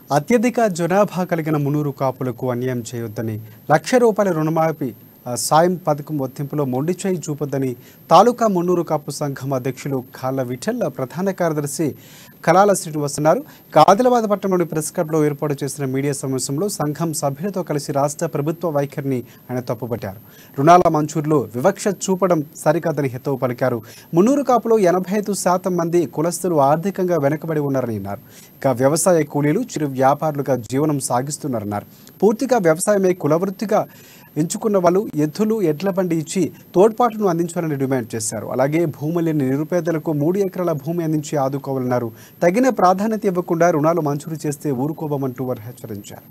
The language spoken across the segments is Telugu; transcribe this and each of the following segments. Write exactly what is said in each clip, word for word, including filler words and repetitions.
అత్యధిక జనాభా కలిగిన మున్నూరు కాపులకు అన్యాయం చేయొద్దని లక్ష రూపాయల రుణమాఫీ సాయం పథకం వర్తింపులో మొండి చేయి చూపొద్దని తాలూకా మున్నూరు కాపు సంఘం అధ్యక్షులు కాళ్ళ విఠల్ ప్రధాన కార్యదర్శి కలాల శ్రీనివాస్ అన్నారు. ఆదిలాబాద్ పట్టణంలోని ప్రెస్ క్లబ్లో ఏర్పాటు చేసిన మీడియా సమావేశంలో సంఘం సభ్యులతో కలిసి రాష్ట్ర ప్రభుత్వ వైఖరిని ఆయన తప్పుపట్టారు. రుణాల మంజూరులో వివక్ష చూపడం సరికాదని హితవు పలికారు. మున్నూరు కాపులో ఎనభై ఐదు శాతం మంది కులస్తులు ఆర్థికంగా వెనుకబడి ఉన్నారని అన్నారు. ఇక వ్యవసాయ కూలీలు చిరు వ్యాపారులుగా జీవనం సాగిస్తున్నారన్నారు. పూర్తిగా వ్యవసాయమే కులవృత్తిగా ఎంచుకున్న వాళ్ళు ఎద్దులు ఎడ్ల బండి ఇచ్చి తోడ్పాటును అందించాలని డిమాండ్ చేశారు. అలాగే భూమి లేని నిరుపేదలకు మూడు ఎకరాల భూమి అందించి ఆదుకోవాలన్నారు. తగిన ప్రాధాన్యత ఇవ్వకుండా రుణాలు మంజూరు చేస్తే ఊరుకోబమంటూ వారు హెచ్చరించారు.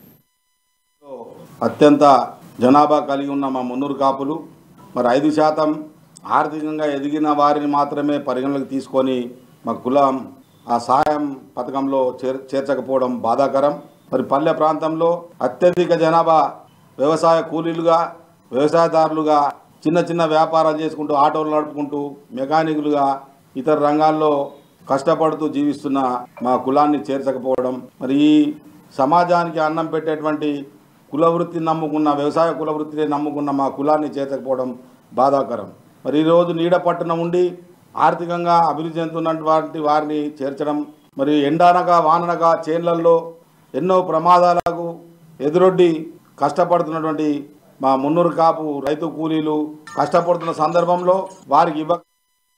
అత్యంత జనాభా కలిగి ఉన్న మా మున్నూరు కాపులు మరి ఐదు శాతం ఆర్థికంగా ఎదిగిన వారిని మాత్రమే పరిగణలోకి తీసుకొని మా కులం ఆ సాయం పథకంలో చేర్ చేర్చకపోవడం బాధాకరం. మరి పల్లె ప్రాంతంలో అత్యధిక జనాభా వ్యవసాయ కూలీలుగా వ్యవసాయదారులుగా చిన్న చిన్న వ్యాపారాలు చేసుకుంటూ ఆటోలు నడుపుకుంటూ మెకానికులుగా ఇతర రంగాల్లో కష్టపడుతూ జీవిస్తున్న మా కులాన్ని చేర్చకపోవడం, మరి ఈ సమాజానికి అన్నం పెట్టేటువంటి కులవృత్తిని నమ్ముకున్న వ్యవసాయ కులవృత్తిని నమ్ముకున్న మా కులాన్ని చేర్చకపోవడం బాధాకరం. మరి ఈరోజు నీడ పట్టున ఉండి ఆర్థికంగా అభివృద్ధి చెందుతున్నటువంటి వారిని చేర్చడం, మరి ఎండానగా వాననగా చేన్లల్లో ఎన్నో ప్రమాదాలకు ఎదురొడ్డి కష్టపడుతున్నటువంటి మా మున్నూరు కాపు రైతు కూలీలు కష్టపడుతున్న సందర్భంలో వారికి ఇవ్వ